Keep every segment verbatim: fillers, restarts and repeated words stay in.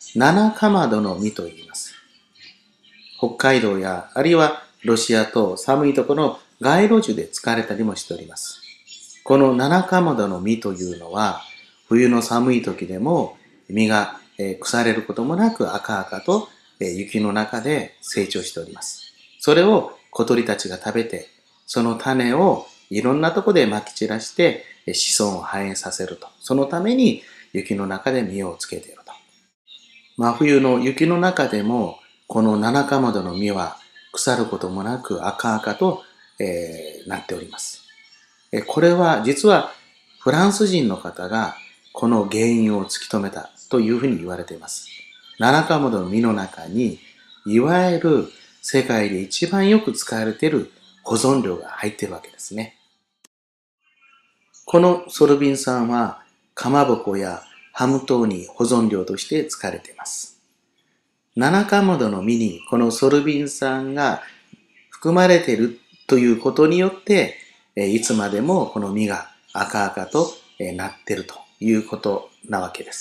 七かまどの実と言います。北海道や、あるいはロシアと寒いところの街路樹で使われたりもしております。この七かまどの実というのは、冬の寒い時でも実が腐れることもなく赤々と雪の中で成長しております。それを小鳥たちが食べて、その種をいろんなところで撒き散らして子孫を繁栄させると。そのために雪の中で実をつけていると。真冬の雪の中でも、この七かまどの実は腐ることもなく赤々と、えー、なっております。これは実はフランス人の方がこの原因を突き止めたというふうに言われています。七かまどの実の中に、いわゆる世界で一番よく使われている保存料が入っているわけですね。このソルビン酸はかまぼこやハム等に保存料として使われています。七かまどの実にこのソルビン酸が含まれているということによって、いつまでもこの実が赤々となっているということなわけです。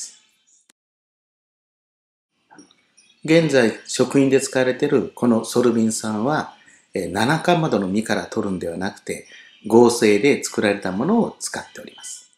現在食品で使われているこのソルビン酸は七かまどの実から取るんではなくて合成で作られたものを使っております。